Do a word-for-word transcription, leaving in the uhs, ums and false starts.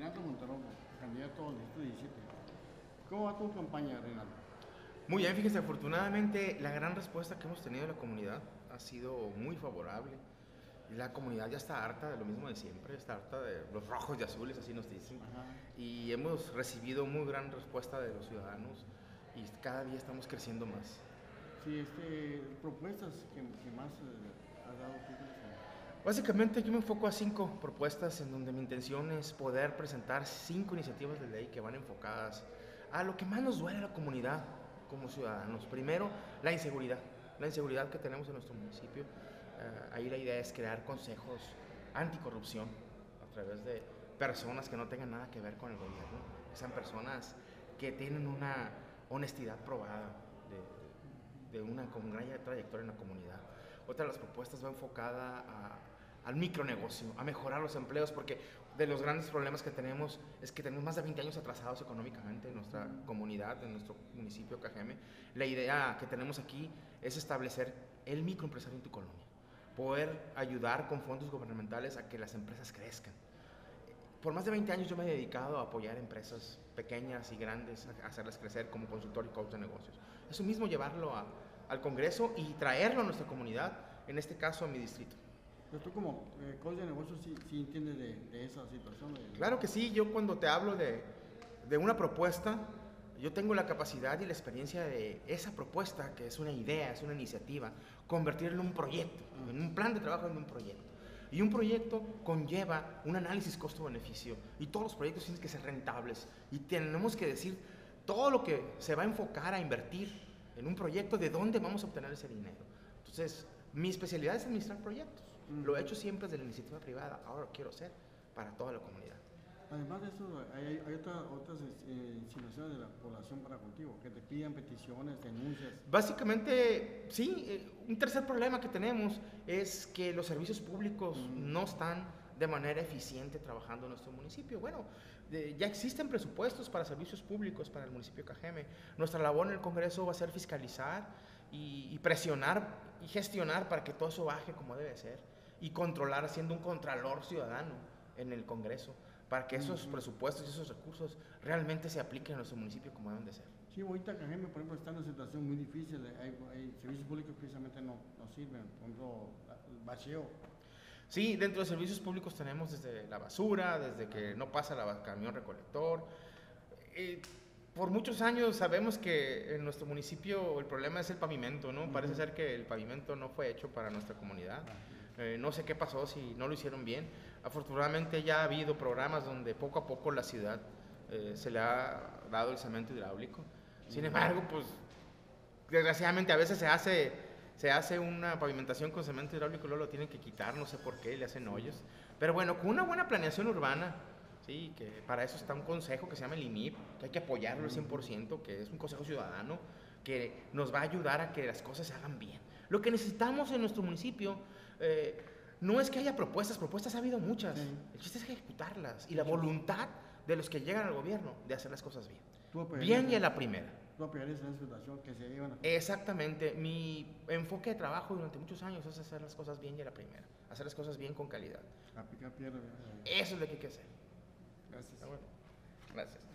Reinaldo Montalvo, candidato al distrito diecisiete. ¿Cómo va tu campaña, Reinaldo? Muy bien, fíjese, afortunadamente la gran respuesta que hemos tenido de la comunidad ha sido muy favorable. La comunidad ya está harta de lo mismo de siempre, está harta de los rojos y azules, así nos dicen. Ajá. Y hemos recibido muy gran respuesta de los ciudadanos y cada día estamos creciendo más. Sí, este, propuestas que, que más eh, has dado tú. Básicamente yo me enfoco a cinco propuestas en donde mi intención es poder presentar cinco iniciativas de ley que van enfocadas a lo que más nos duele a la comunidad como ciudadanos. Primero, la inseguridad, la inseguridad que tenemos en nuestro municipio. Uh, ahí la idea es crear consejos anticorrupción a través de personas que no tengan nada que ver con el gobierno, que sean personas que tienen una honestidad probada de, de una con gran trayectoria en la comunidad. Otra de las propuestas va enfocada a al micronegocio, a mejorar los empleos, porque de los grandes problemas que tenemos es que tenemos más de veinte años atrasados económicamente en nuestra comunidad, en nuestro municipio Cajeme. La idea que tenemos aquí es establecer el microempresario en tu colonia, poder ayudar con fondos gubernamentales a que las empresas crezcan. Por más de veinte años yo me he dedicado a apoyar empresas pequeñas y grandes, a hacerlas crecer como consultor y coach de negocios. Eso mismo llevarlo a, al Congreso y traerlo a nuestra comunidad, en este caso a mi distrito. Pero tú como eh, coach de negocios sí, sí entiendes de, de esa situación. De... Claro que sí, yo cuando te hablo de, de una propuesta, yo tengo la capacidad y la experiencia de esa propuesta, que es una idea, es una iniciativa, convertirlo en un proyecto, uh-huh. en un plan de trabajo en un proyecto. Y un proyecto conlleva un análisis costo-beneficio y todos los proyectos tienen que ser rentables y tenemos que decir todo lo que se va a enfocar a invertir en un proyecto, de dónde vamos a obtener ese dinero. Entonces, mi especialidad es administrar proyectos. Lo he hecho siempre desde la iniciativa privada, ahora lo quiero hacer para toda la comunidad. Además de eso, hay, hay otra, otras eh, insinuaciones de la población para contigo, que te pidan peticiones, denuncias. Básicamente, sí, eh, un tercer problema que tenemos es que los servicios públicos mm. no están de manera eficiente trabajando en nuestro municipio. Bueno, eh, ya existen presupuestos para servicios públicos para el municipio de Cajeme. Nuestra labor en el Congreso va a ser fiscalizar y, y presionar y gestionar para que todo eso baje como debe ser y controlar haciendo un contralor ciudadano en el Congreso para que esos uh-huh. presupuestos y esos recursos realmente se apliquen en nuestro municipio como deben de ser. Sí, ahorita Cajeme, por ejemplo, está en una situación muy difícil, hay, hay servicios públicos que precisamente no, no sirven, por ejemplo, el bacheo. Sí, dentro de servicios públicos tenemos desde la basura, desde que no pasa el camión recolector. Eh, por muchos años sabemos que en nuestro municipio el problema es el pavimento, ¿no? Uh-huh. Parece ser que el pavimento no fue hecho para nuestra comunidad. Uh-huh. Eh, no sé qué pasó, si no lo hicieron bien. Afortunadamente ya ha habido programas donde poco a poco la ciudad eh, se le ha dado el cemento hidráulico. Sin uh-huh. embargo, pues desgraciadamente a veces se hace, se hace una pavimentación con cemento hidráulico y luego lo tienen que quitar, no sé por qué, le hacen hoyos. Pero bueno, con una buena planeación urbana, sí, que para eso está un consejo que se llama el I M I P, que hay que apoyarlo al cien por ciento, que es un consejo ciudadano que nos va a ayudar a que las cosas se hagan bien. Lo que necesitamos en nuestro municipio eh, no es que haya propuestas, propuestas ha habido muchas, sí. El chiste es ejecutarlas y la voluntad de los que llegan al gobierno de hacer las cosas bien. Bien y a la primera. ¿Tú apoyarías en esa situación que se llevan a... Exactamente, mi enfoque de trabajo durante muchos años es hacer las cosas bien y a la primera, hacer las cosas bien con calidad. A picar piedra. Eso es lo que hay que hacer. Gracias. Bueno, gracias.